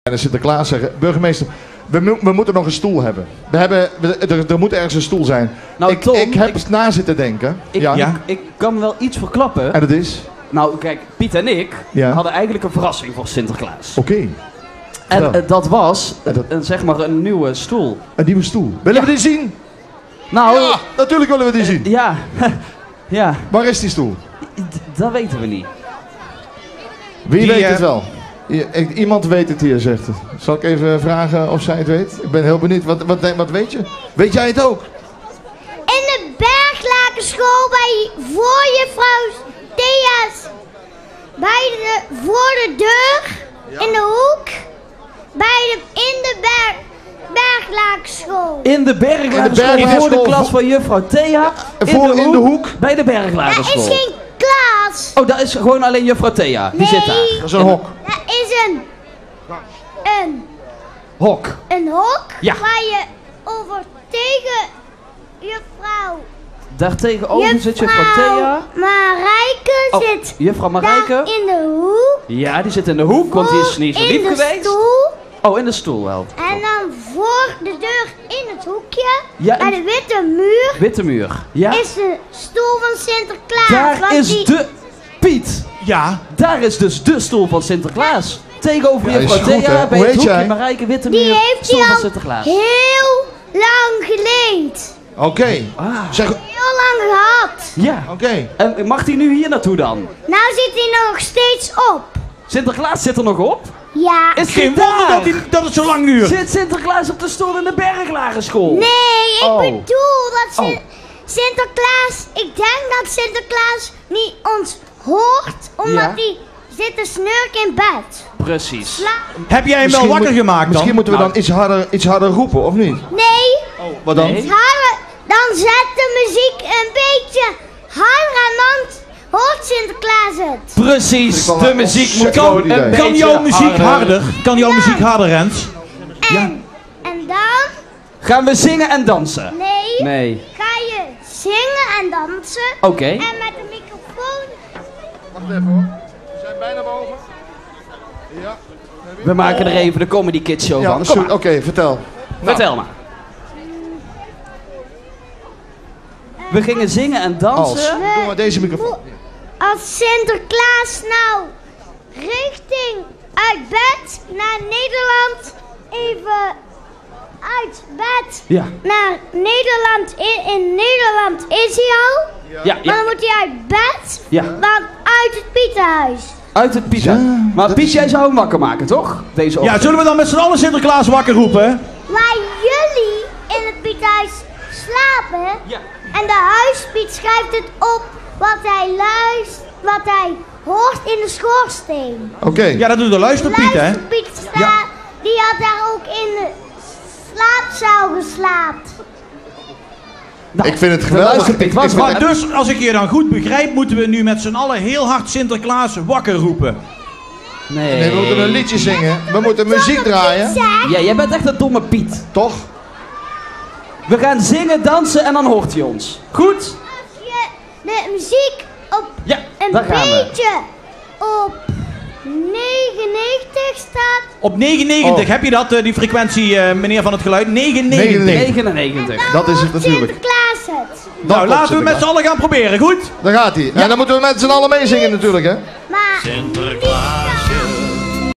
En Sinterklaas zeggen, burgemeester, we moeten nog een stoel hebben. Er moet ergens een stoel zijn. Nou, Tom, ik heb na zitten denken. Ik kan wel iets verklappen. En dat is? Nou, kijk, Piet en ik hadden eigenlijk een verrassing voor Sinterklaas. Oké. En dat was, zeg maar, een nieuwe stoel. Een nieuwe stoel. Willen we die zien? Nou, ja, natuurlijk willen we die zien. Ja. Ja. Waar is die stoel? Dat weten we niet. Wie weet het wel? Iemand weet het hier, zegt het. Zal ik even vragen of zij het weet? Ik ben heel benieuwd. Wat weet je? Weet jij het ook? In de Berglakenschool voor juffrouw Thea's. Voor de deur. Ja. In de hoek. In de Berglakenschool. In de Berglakenschool. Voor de klas van juffrouw Thea. In de hoek. Bij de Berglakenschool. Dat is geen klas. Oh, dat is gewoon alleen juffrouw Thea. Die zit daar. Dat is een hok. Dat is een hok. Een hok? Ja. Waar je over tegen juffrouw... Daar tegenover zit juffrouw Thea. Marijke zit juffrouw Marijke. daar in de hoek. Ja, die zit in de hoek, want die is niet zo lief geweest. In de stoel. Oh, in de stoel wel. En dan voor de deur in het hoekje, ja, bij de witte muur. Witte muur, ja. Is de stoel van Sinterklaas. Daar is de... Piet. Ja. Daar is dus de stoel van Sinterklaas. Tegenover juffrouw Thea, bij hoe het hoekje jij? Marijke, witte muur, die heeft stoel hij van al Sinterklaas. heel lang geleend. Oké. Zeg... Heel lang gehad. Ja. Oké. En mag hij nu hier naartoe dan? Nou zit hij nog steeds op. Sinterklaas zit er nog op? Ja. Is geen wonder dat het zo lang duurt. Zit Sinterklaas op de stoel in de Berglagenschool? Nee, ik bedoel dat Sinterklaas... Ik denk dat Sinterklaas niet ons hoort, omdat hij zit te snurken in bed. Precies. Heb jij hem wel wakker gemaakt dan? Misschien moeten we dan iets harder roepen, of niet? Nee. Oh, wat dan? Iets harder. Dan zet de muziek een beetje harder en dan hoort Sinterklaas het. Precies, de muziek moet gewoon een beetje Kan jouw muziek harder? Kan jouw muziek harder, Rens? En dan... Gaan we zingen en dansen? Nee. Ga je zingen en dansen. Oké. En met de microfoon... Wacht even hoor. We zijn bijna boven. Ja. We maken er even de Comedy Kids Show van. Oké, vertel. Vertel maar. We gingen zingen en dansen. Doe maar deze microfoon. Als Sinterklaas nou richting uit bed naar Nederland, even uit bed naar Nederland, in Nederland is hij al. Ja. Maar dan moet hij uit bed, dan uit het Pieterhuis. Uit het Pieter. Maar Piet, jij zou hem wakker maken, toch? Deze ochtend. Ja, zullen we dan met z'n allen Sinterklaas wakker roepen? Waar jullie in het Pieterhuis slapen en de huispiet schrijft het op wat hij hoort in de schoorsteen. Oké. Ja, dat doet de luisterpiet, hè? Luisterpiet die had daar ook in de slaapzaal geslaapt. Nou, ik vind het geweldig. Maar dus, als ik je dan goed begrijp, moeten we nu met z'n allen heel hard Sinterklaas wakker roepen. Nee, we moeten een liedje zingen. We moeten muziek draaien. Ja, jij bent echt een domme Piet. Toch? We gaan zingen, dansen en dan hoort hij ons. Goed? Als je de muziek op een beetje op 99 staat. Op 99, heb je dat, die frequentie, meneer van het geluid? 99. Dat is het natuurlijk. Sinterklaas het. Nou, laten we met z'n allen gaan proberen, goed? Daar gaat hij. En dan moeten we met z'n allen meezingen natuurlijk, hè? Maar Sinterklaas.